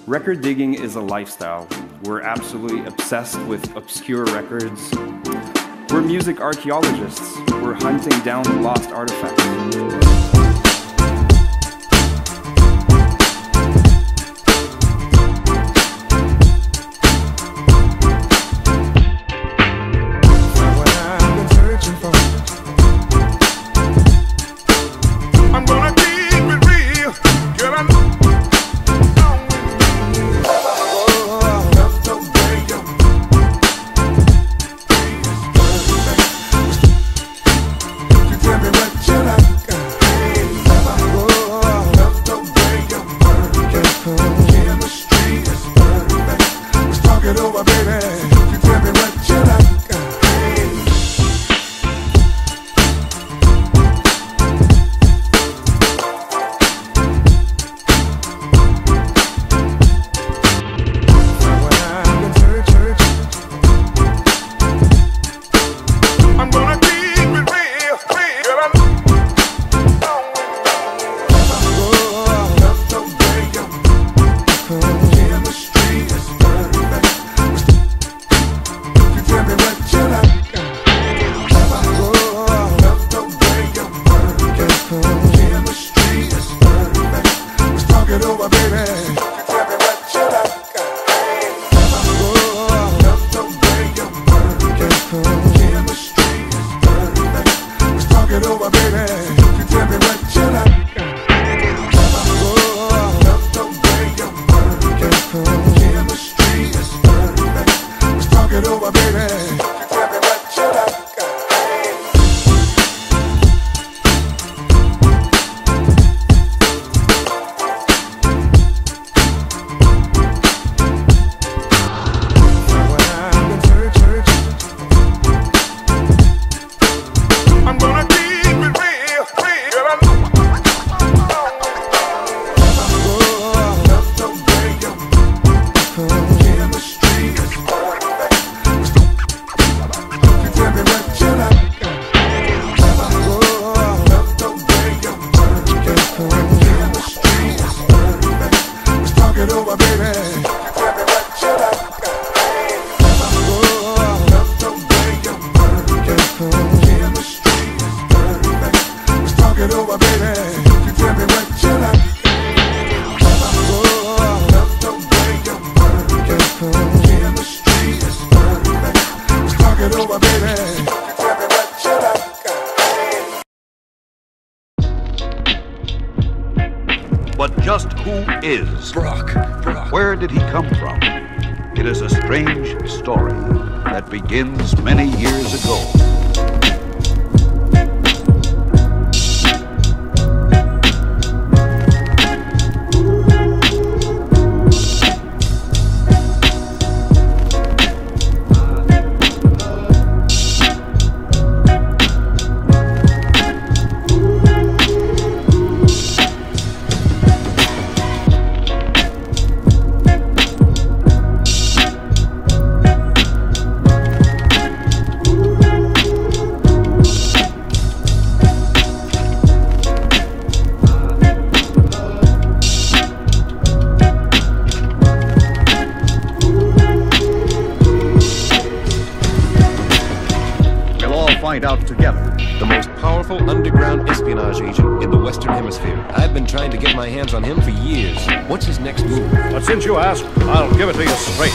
Record digging is a lifestyle. We're absolutely obsessed with obscure records. We're music archaeologists. We're hunting down lost artifacts. But just who is Brock? Where did he come from? It is a strange story that begins many years ago. Find out together. The most powerful underground espionage agent in the Western Hemisphere. I've been trying to get my hands on him for years. What's his next move? But since you ask, I'll give it to you straight.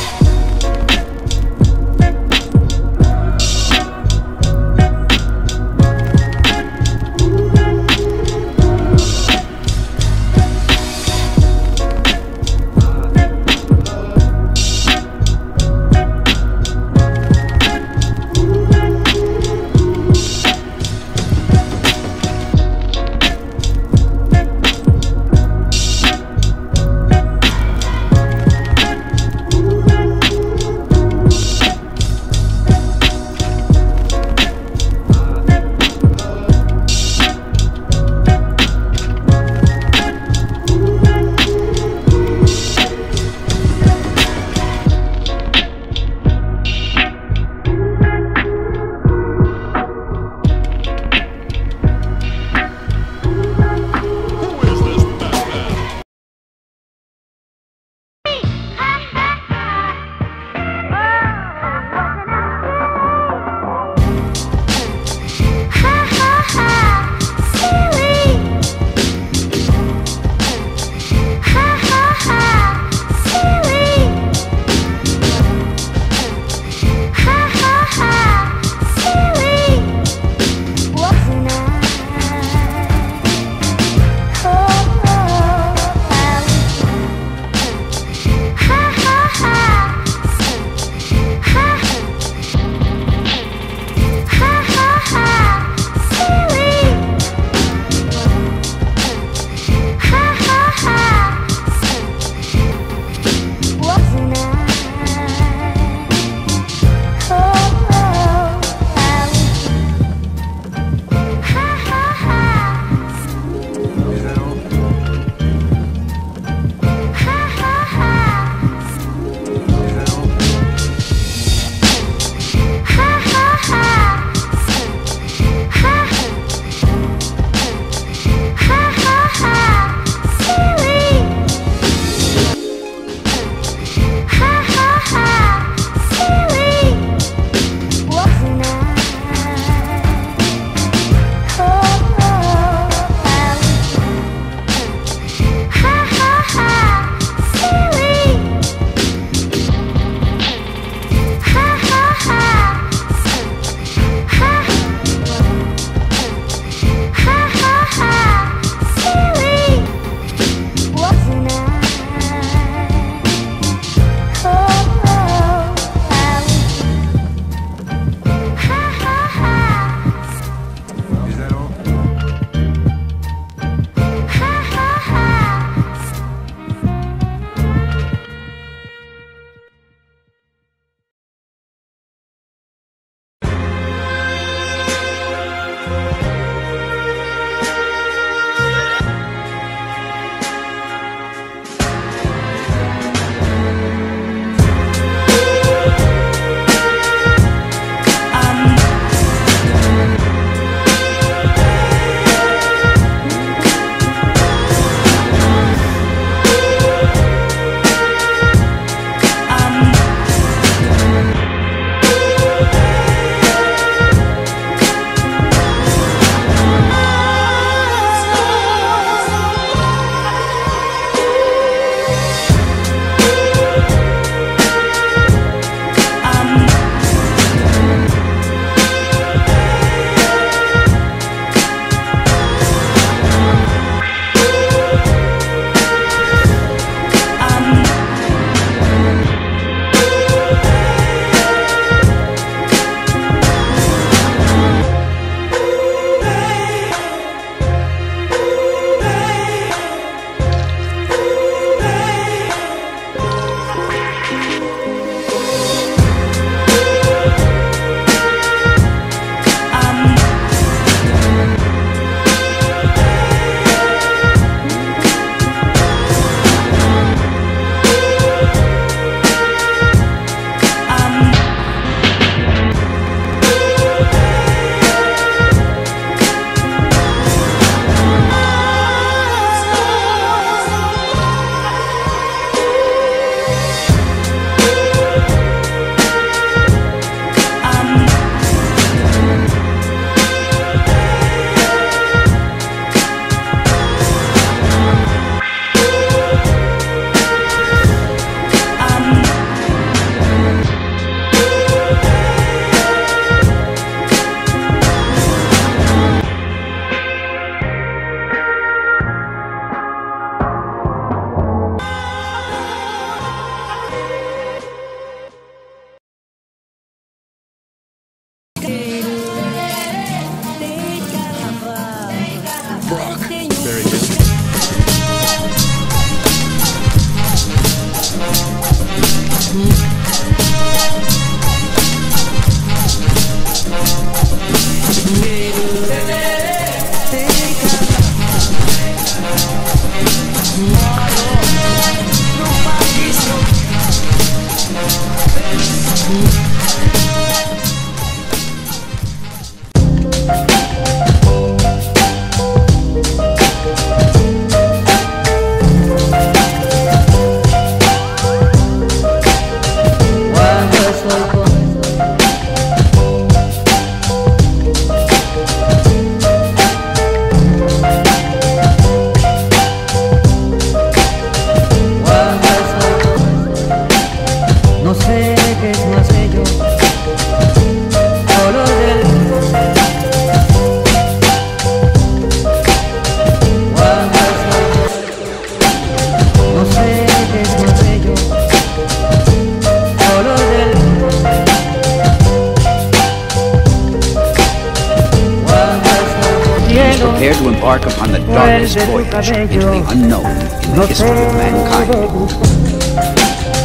embark upon the darkest voyage into the unknown in the history of mankind.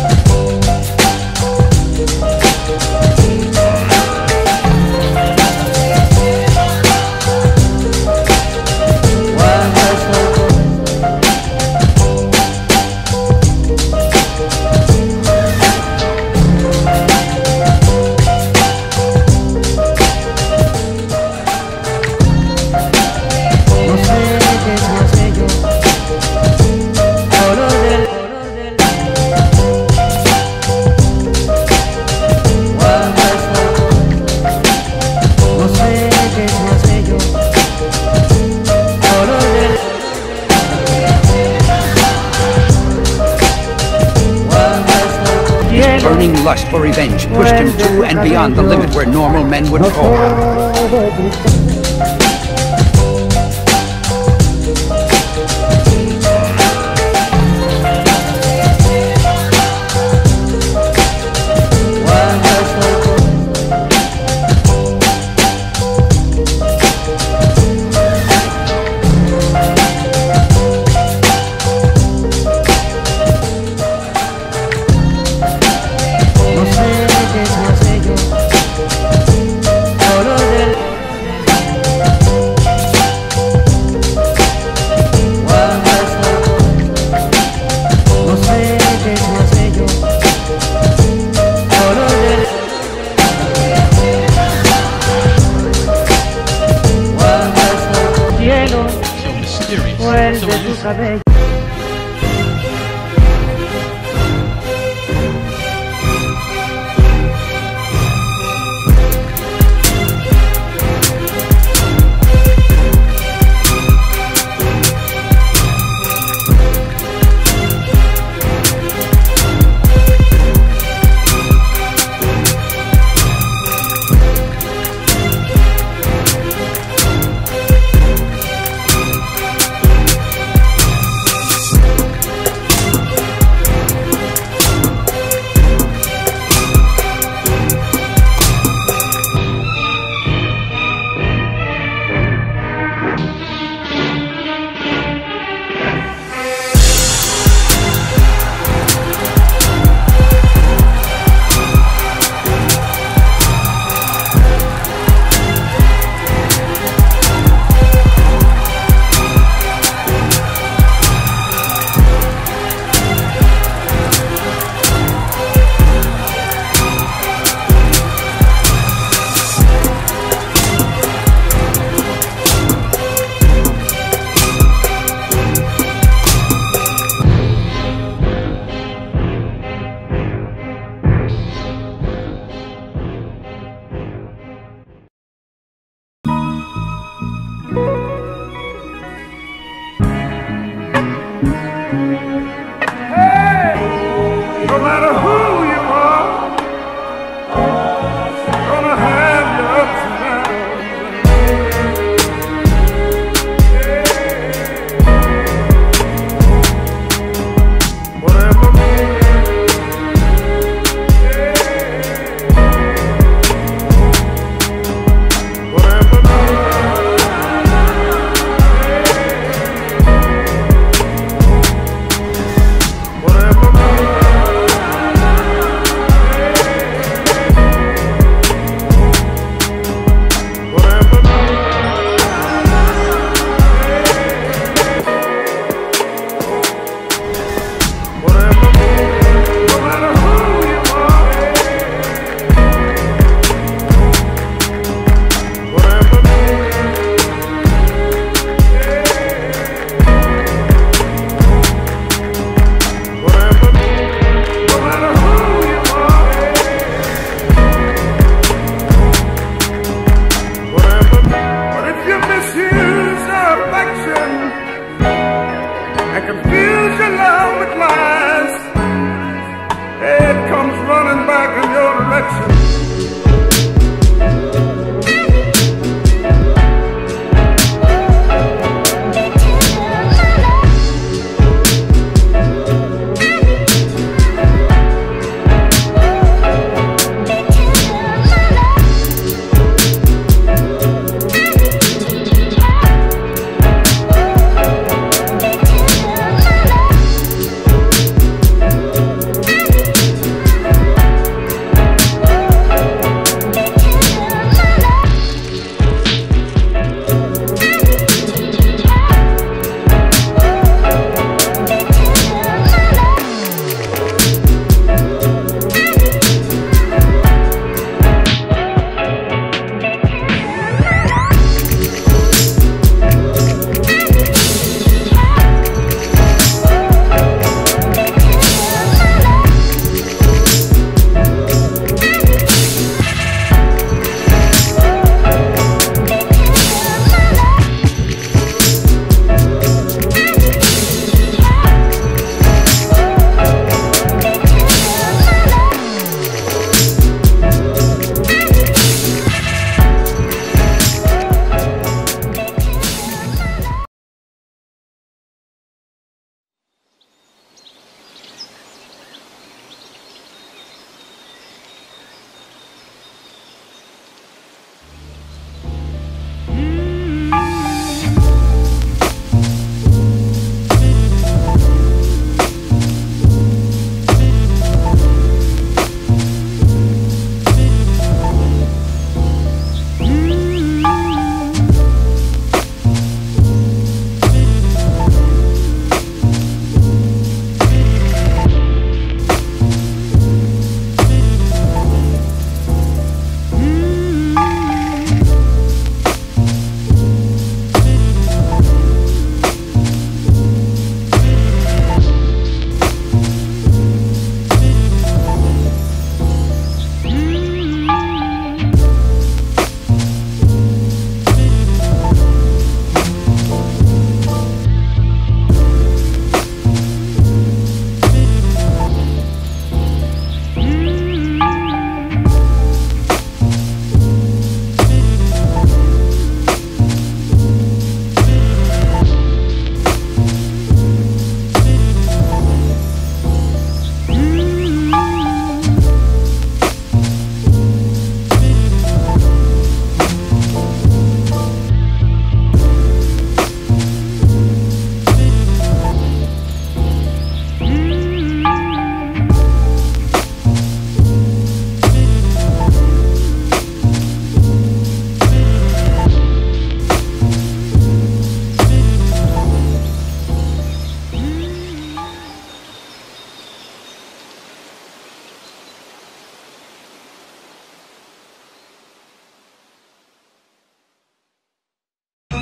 Burning lust for revenge pushed him to and beyond the limit where normal men would fall.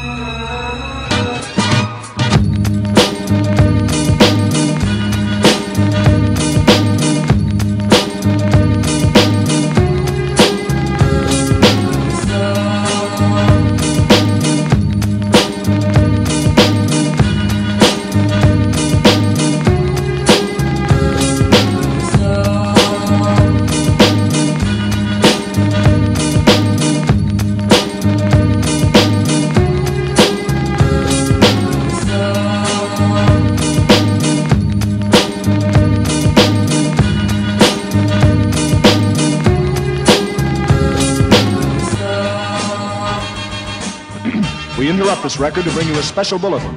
We interrupt this record to bring you a special bulletin.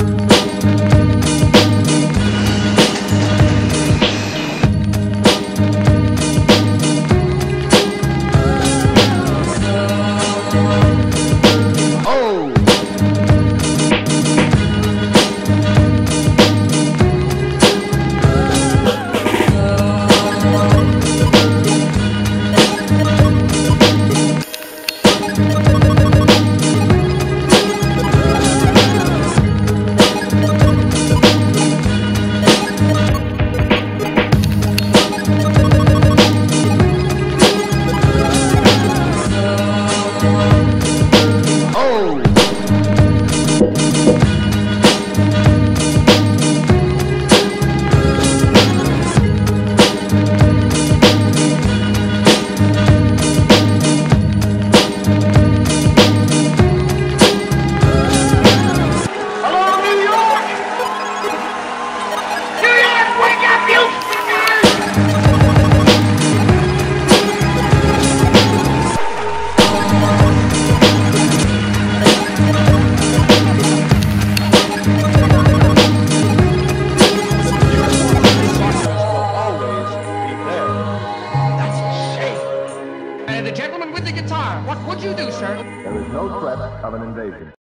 The gentleman with the guitar, what would you do, sir? There is no threat of an invasion.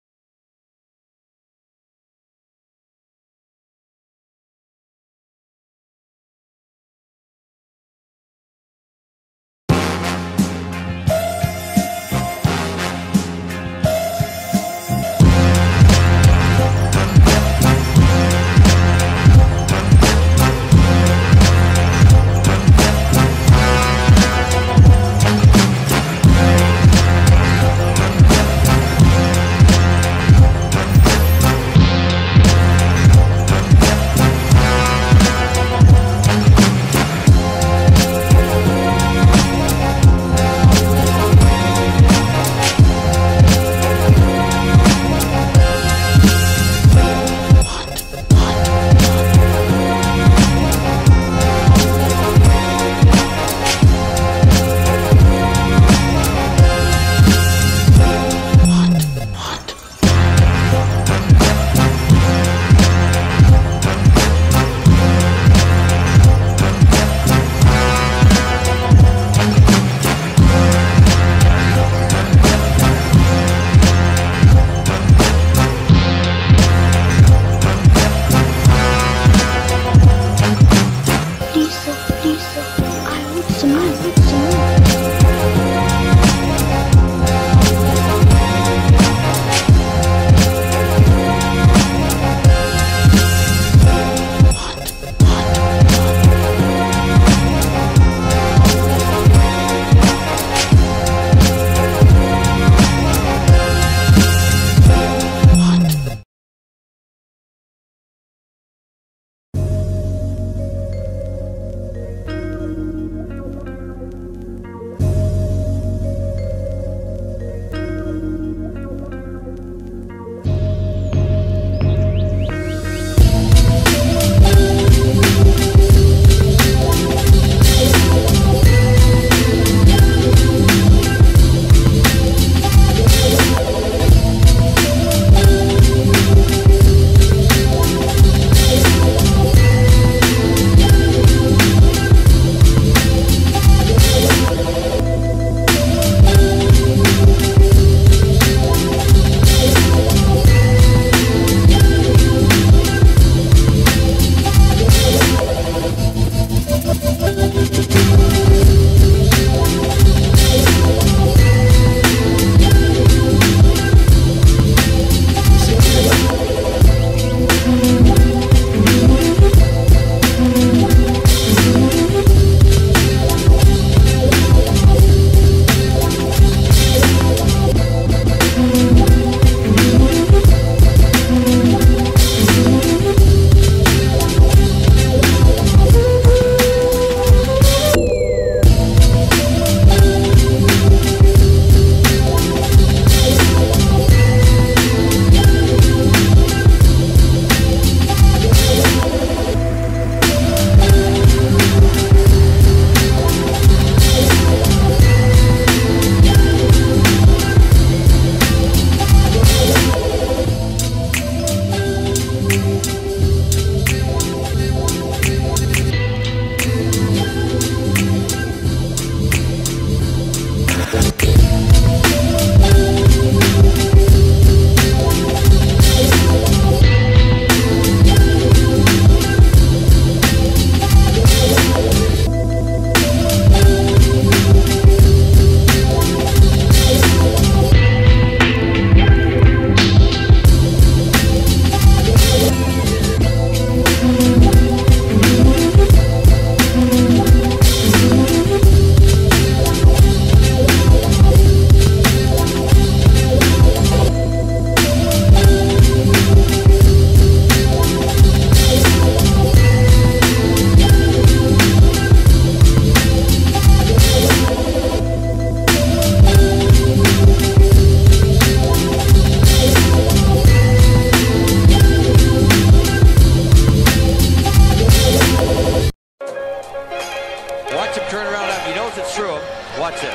Watch him turn around after he knows it's through him. Watch this.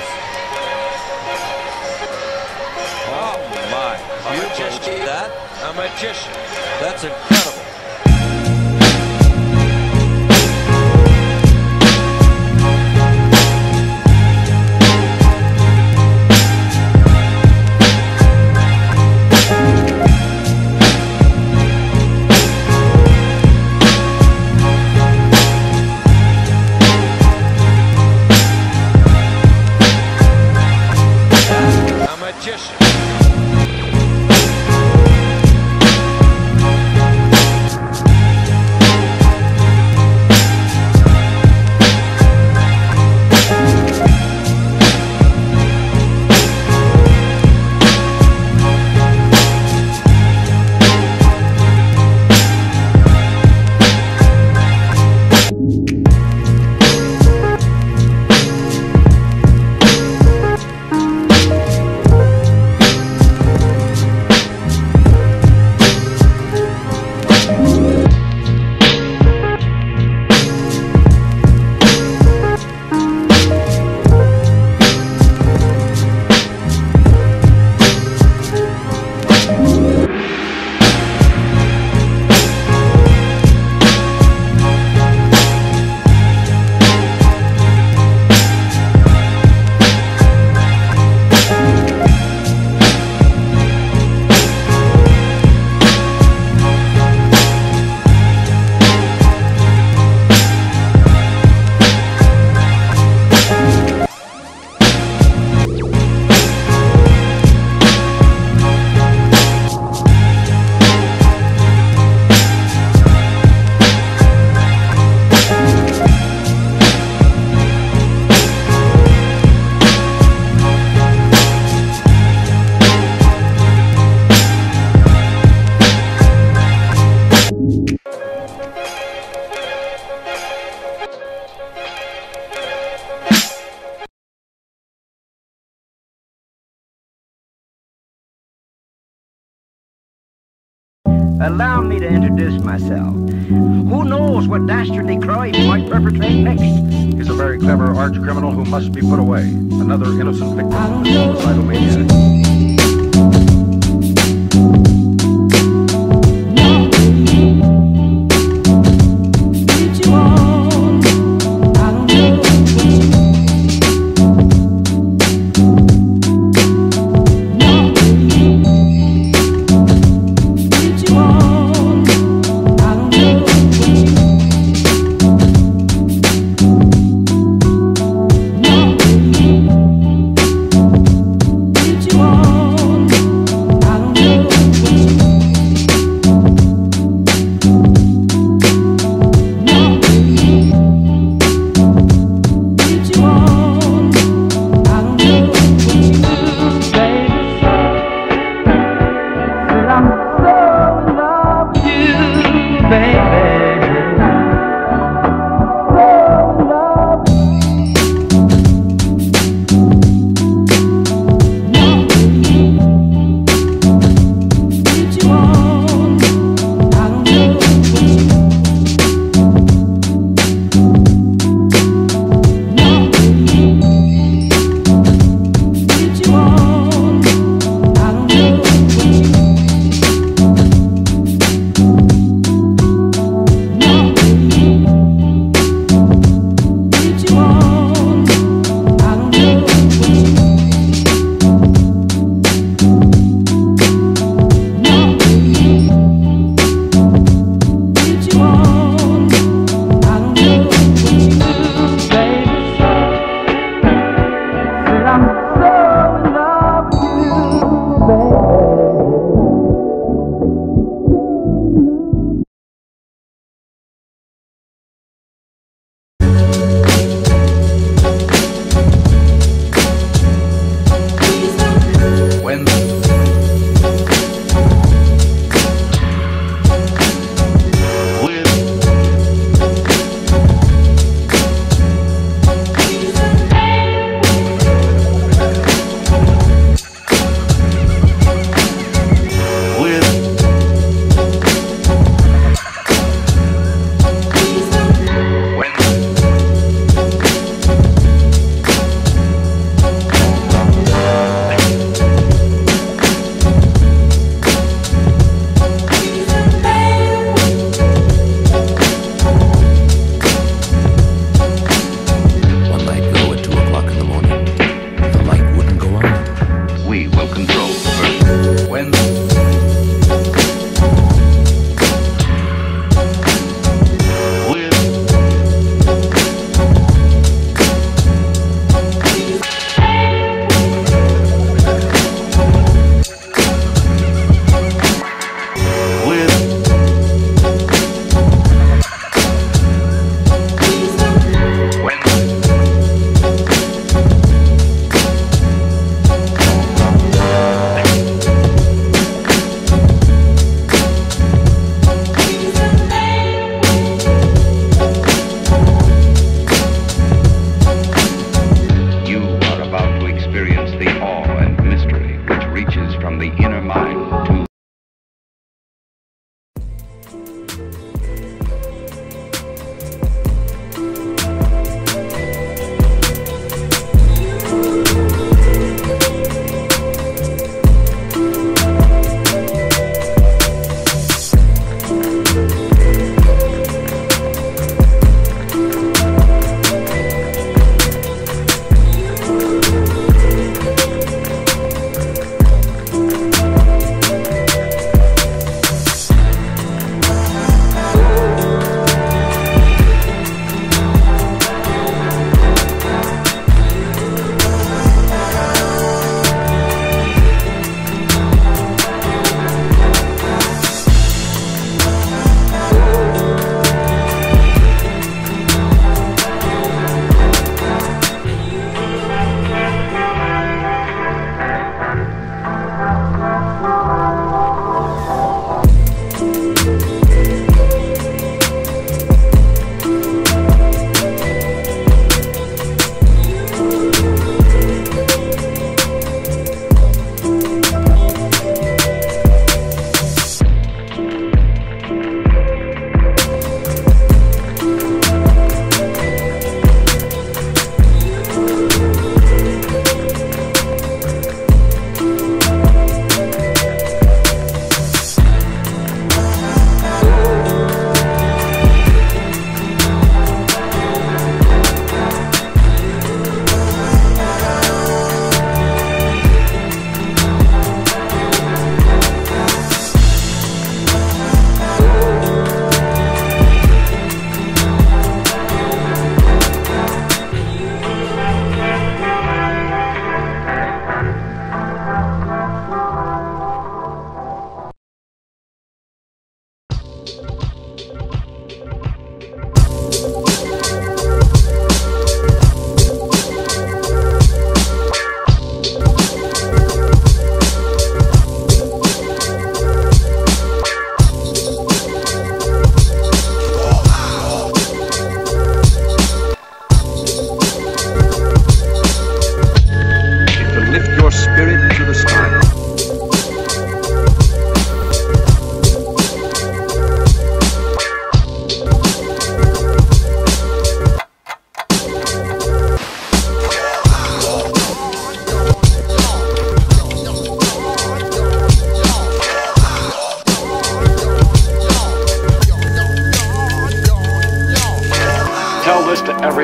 Oh my. A magician. That? A magician. That's incredible. Allow me to introduce myself. Who knows what dastardly crime he might perpetrate next? He's a very clever arch criminal who must be put away. Another innocent victim of suicidal maniac.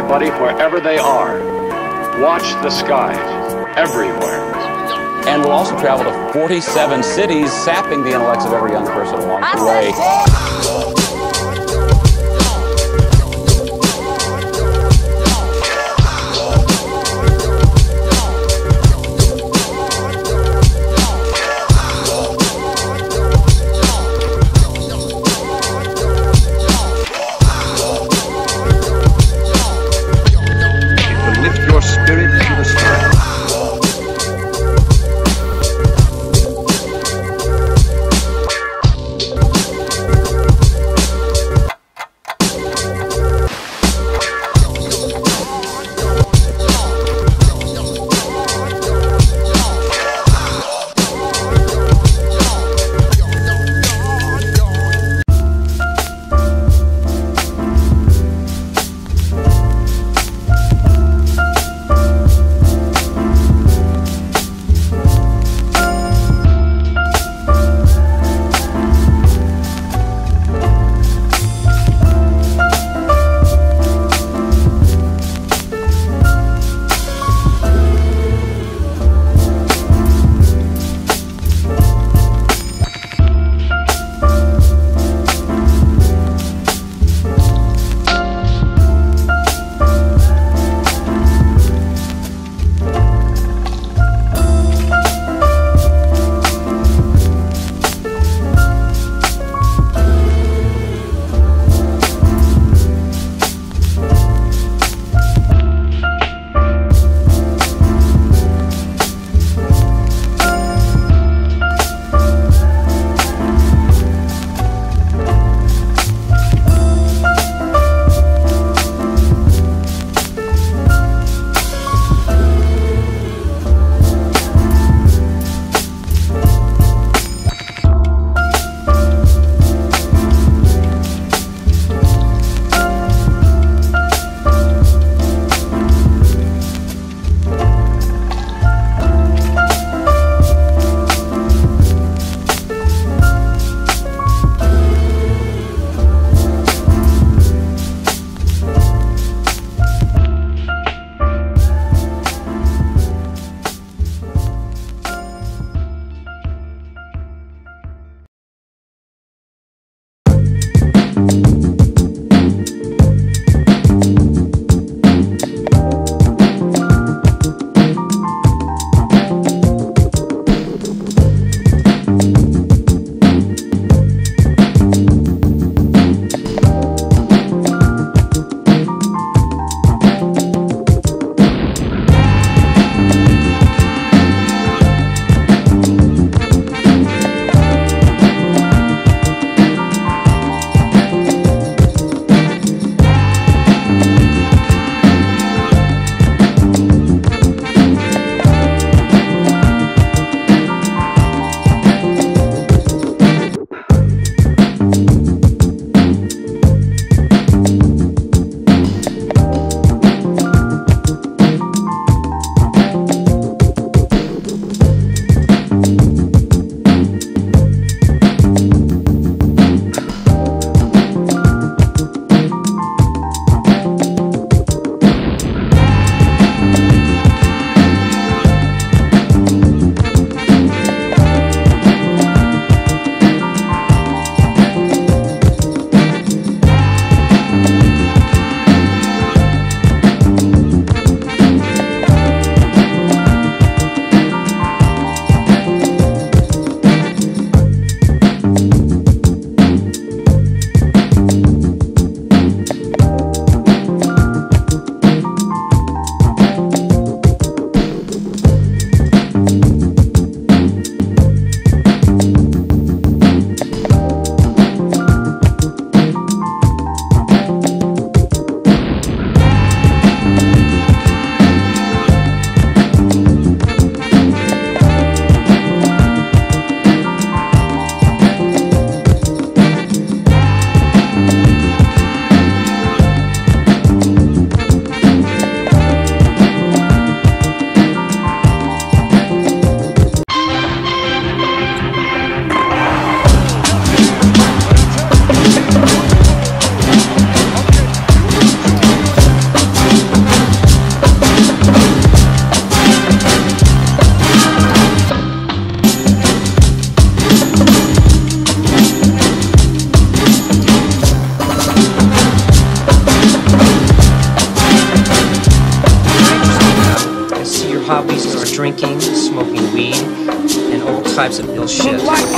everybody, wherever they are, watch the skies everywhere. And we'll also travel to 47 cities, sapping the intellects of every young person along the way. hobbies are drinking, smoking weed, and all types of ill shit.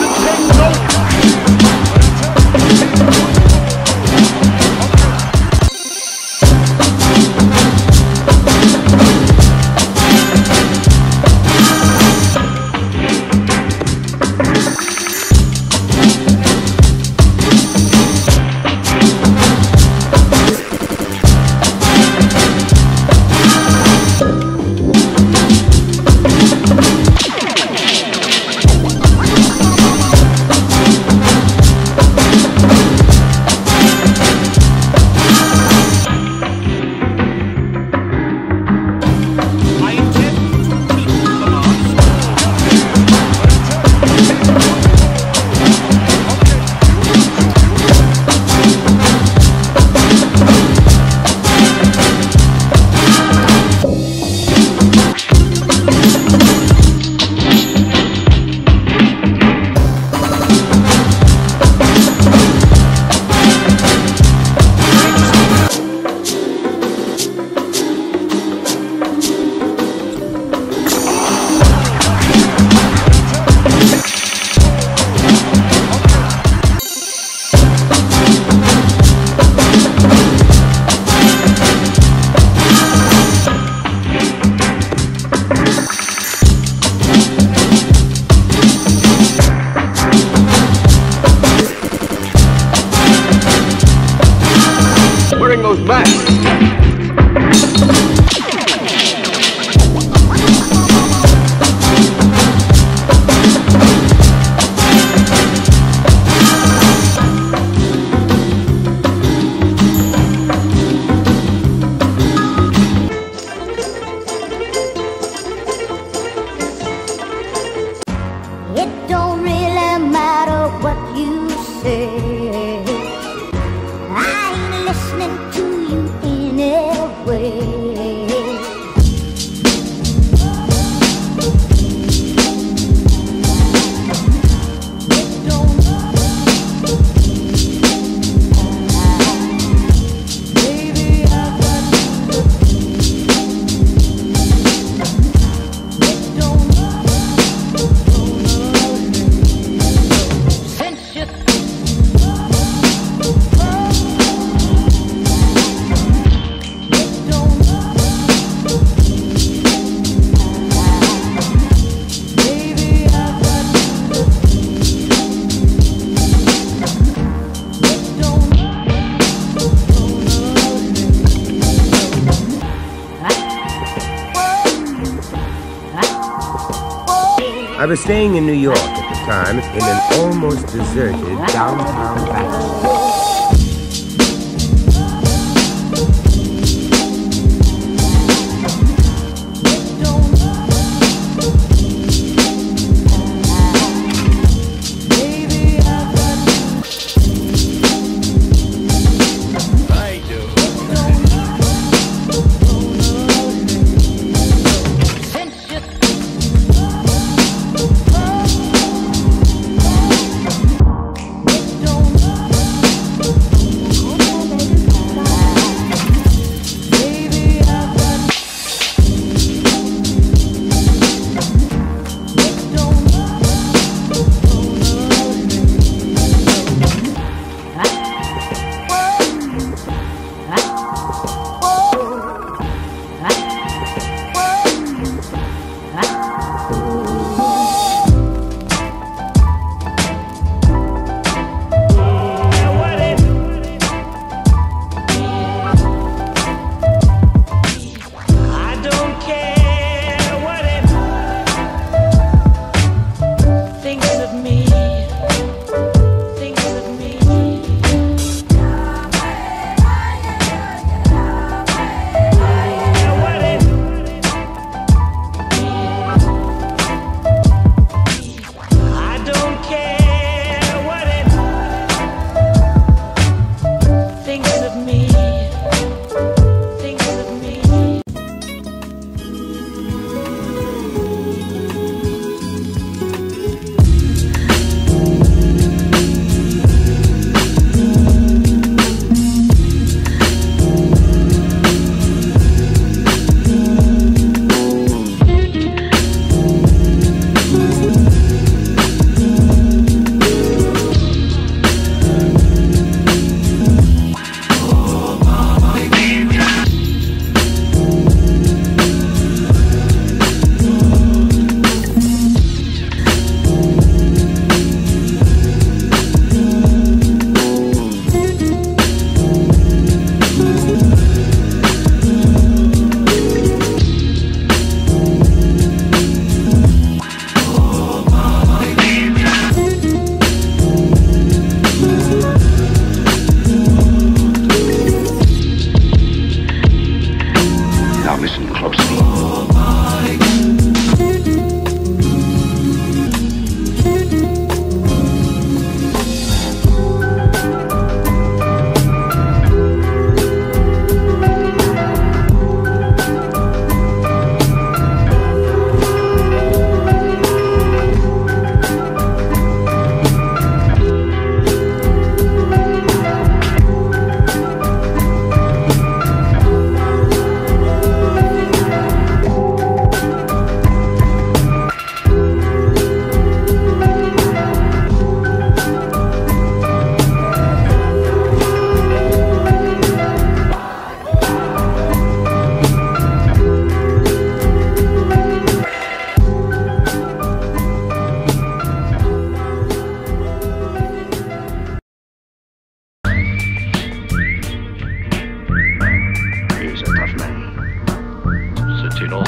I was staying in New York at the time in an almost deserted downtown back.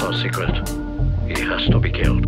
our secret. He has to be killed.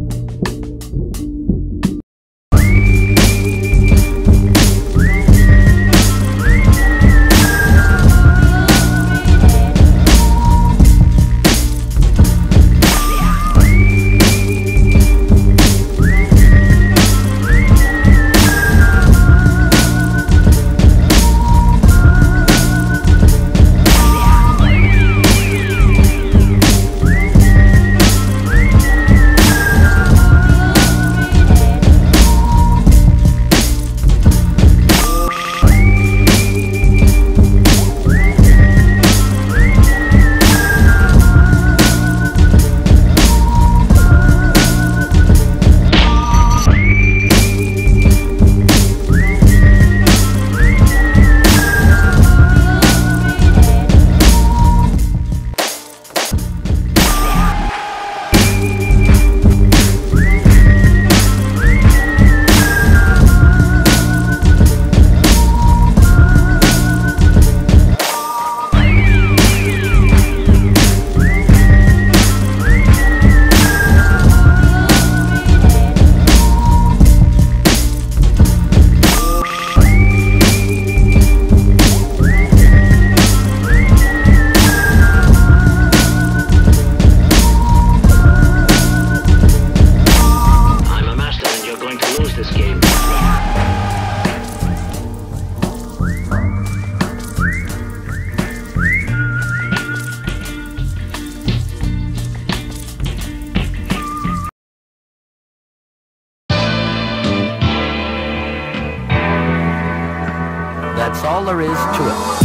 That's all there is to it.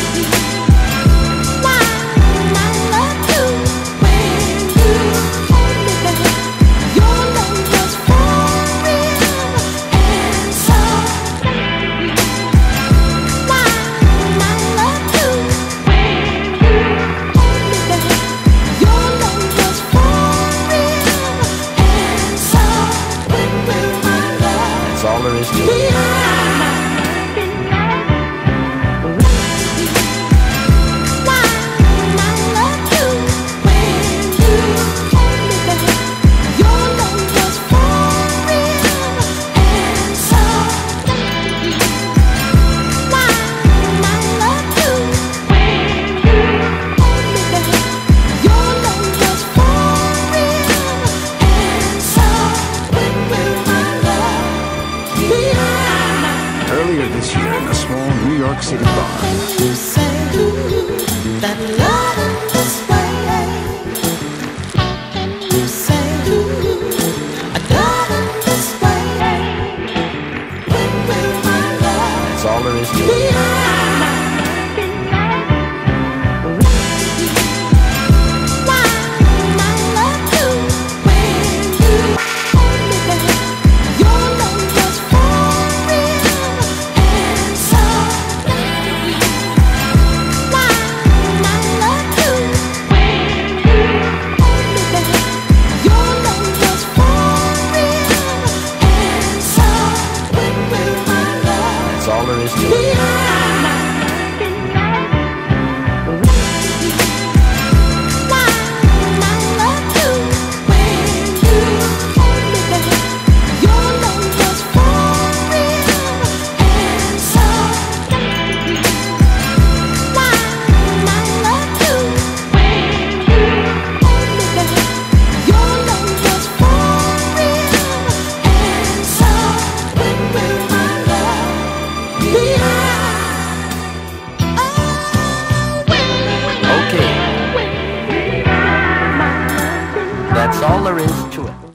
That's all there is to it. Earlier this year in a small New York City bar. That's all there is to it. That's all there is to it. That's all there is to it.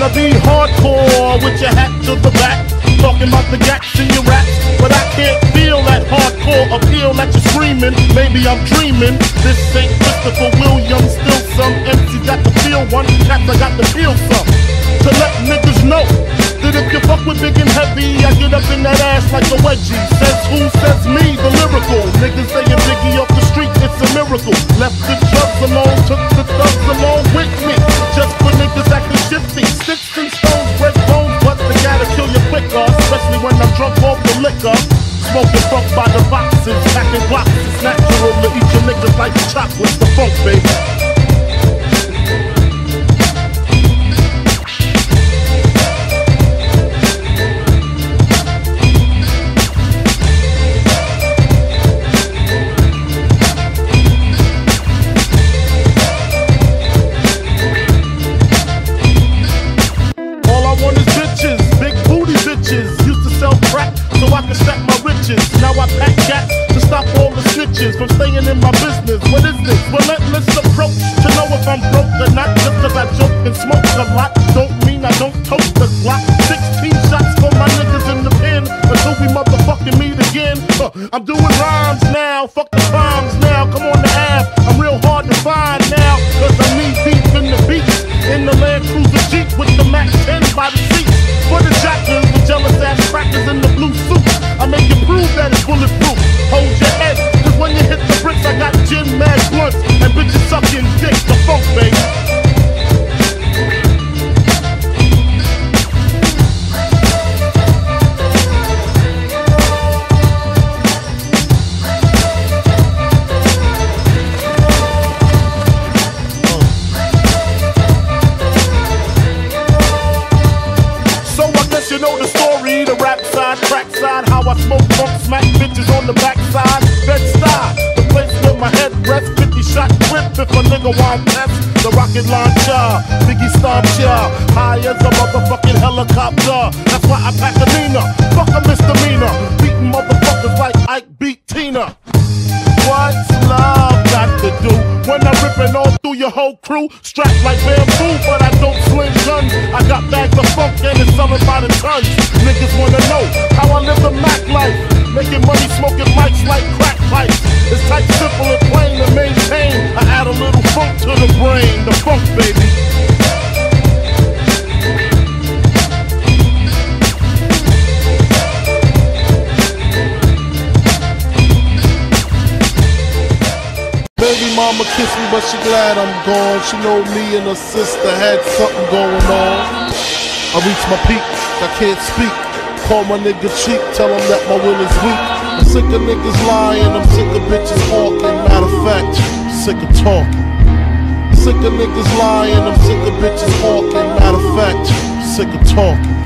wanna be hardcore with your hat to the back, talking about the gaps in your raps, but I can't feel that hardcore appeal that you're screaming. Maybe I'm dreaming. This ain't Christopher Williams, still some MC got to feel one, cats I got to feel some. To let niggas know that if you fuck with big and heavy, I get up in that ass like a wedgie. Says who? Says me, the lyrical. Niggas saying Biggie off the street, it's a miracle. Left the drugs alone, took the thugs along with me. Just for niggas acting shifty. Sticks and stones break bones, but they gotta kill you quicker, especially when I'm drunk off the liquor. Smoking funk by the boxes, packing boxes. It's natural to eat your niggas like chocolates. The funk, baby. Now I pack cats to stop all the snitches from staying in my business. What is this? Relentless approach to know if I'm broke or not. Just cause I joke and smoke a lot don't mean I don't tote the Glock. 16 shots for my niggas in the pen until we motherfucking meet again. I'm doing rhymes now, fuck the bombs now. Come on the app, I'm real hard to find now, cause I'm knee deep in the beats. In the Land Cruiser Jeep with the Mac 10 by the seats. For the jackers, the jealous ass crackers in the blue suits, I make you prove that it's bulletproof. Hold your head, cause when you hit the bricks, I got gin mad blunts and bitches sucking dick. The funk, baby. You know the story, the rap side, crack side, how I smoke funk, smack bitches on the backside. Bed-Stuy, the place where my head rests. 50 shot whip if a nigga want test. The rocket launcher, Biggie stomp ya, high as a motherfucking helicopter. That's why I pack a Nina, fuck a misdemeanor, beating motherfuckers like Ike beat Tina. What's love got to do when I'm ripping all through your whole crew? Strapped like bamboo, but I don't sling guns. I got bags of funk and it's selling by the tons. Niggas wanna know how I live the Mac life, making money smoking mics like crack pipes. It's tight, simple, and plain to maintain. I add a little funk to the brain, the funk, baby. Baby mama kissed me, but she glad I'm gone. She know me and her sister had something going on. I reached my peak, I can't speak. Call my nigga cheap, tell him that my will is weak. I'm sick of niggas lying, I'm sick of bitches talking. Matter of fact, sick of talking. Sick of niggas lying, I'm sick of bitches talking. Matter of fact, sick of talking.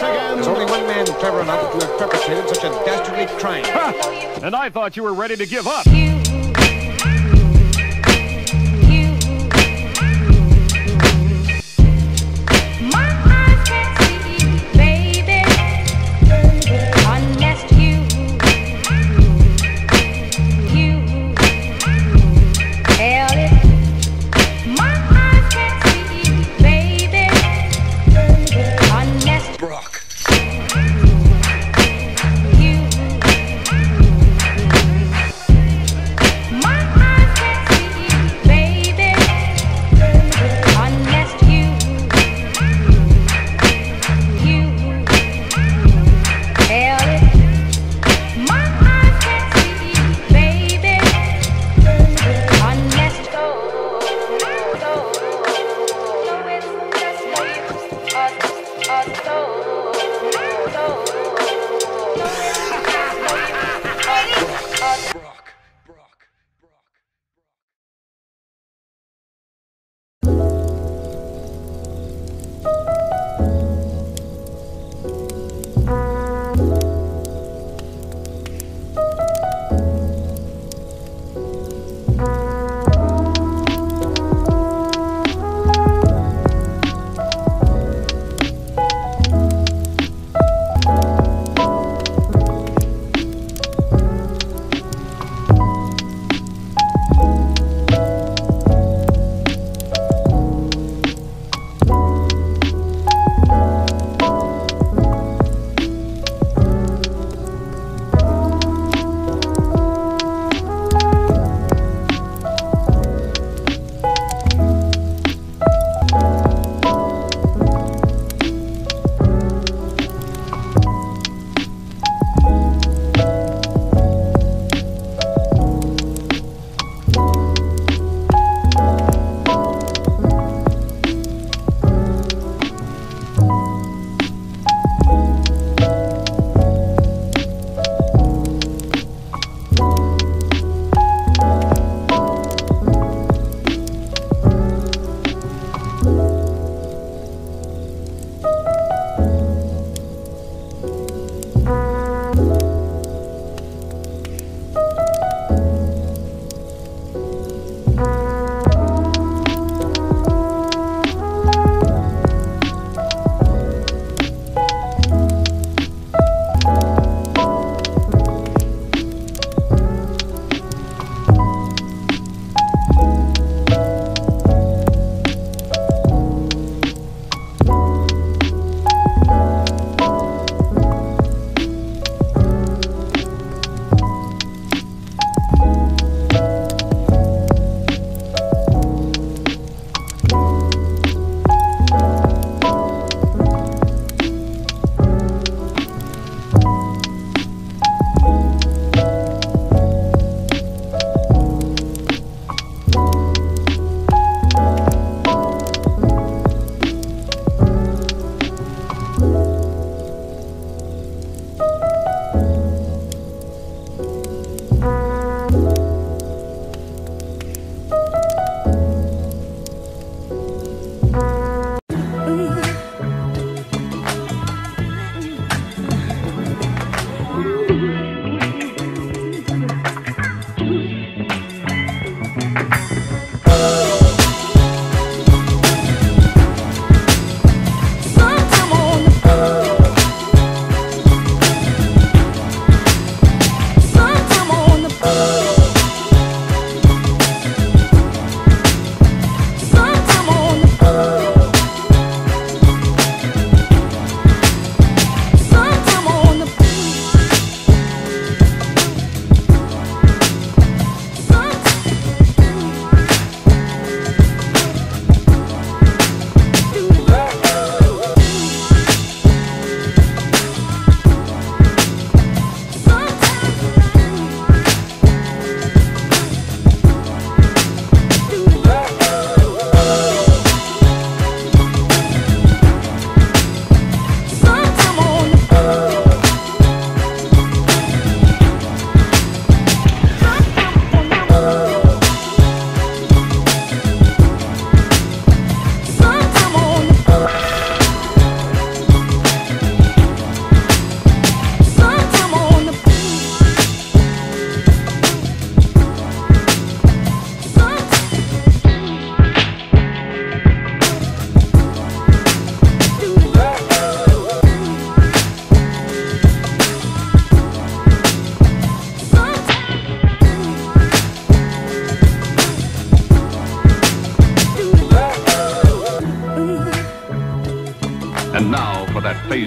There's only one man clever enough to have perpetrated such a dastardly crime. Ha! And I thought you were ready to give up. Oh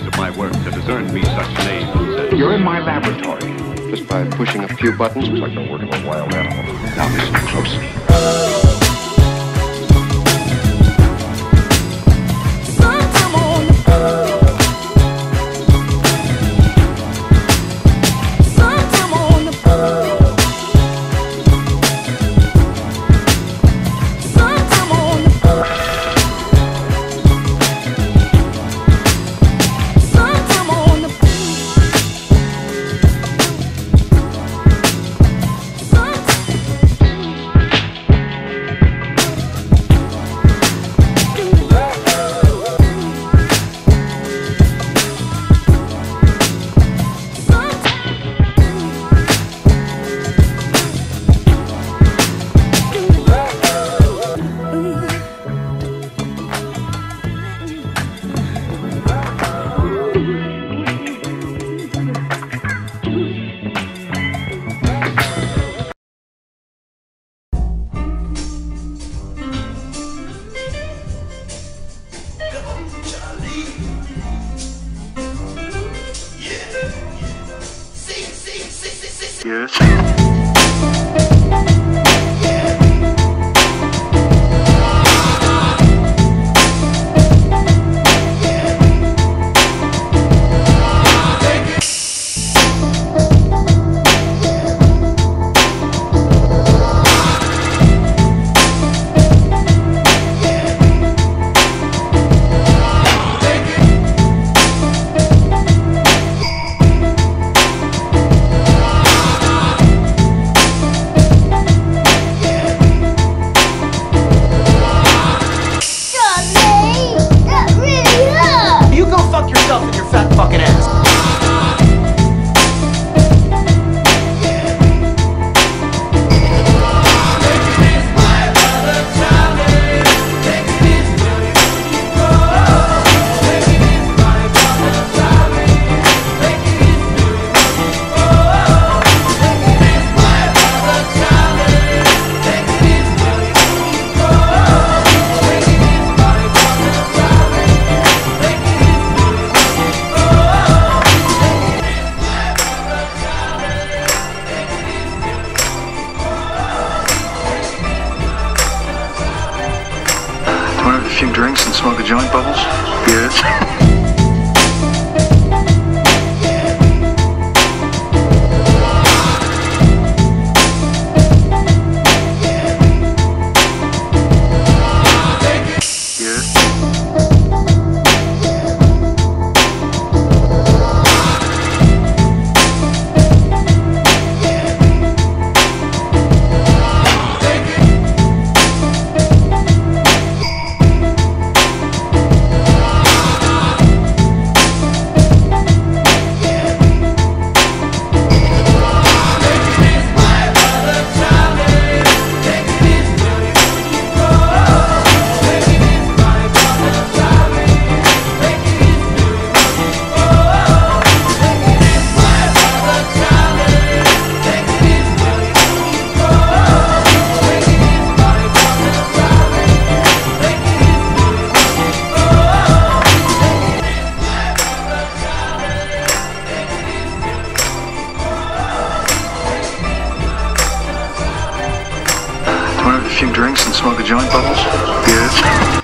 qualities of my work that has earned me such names. You're in my laboratory. Just by pushing a few buttons, looks like the work of a wild animal. Now listen closely. Yes. yourself in your fat fucking ass. A few drinks and smoke a joint, Bubbles? Yes. A few drinks and smoke a joint, Bubbles? Yes.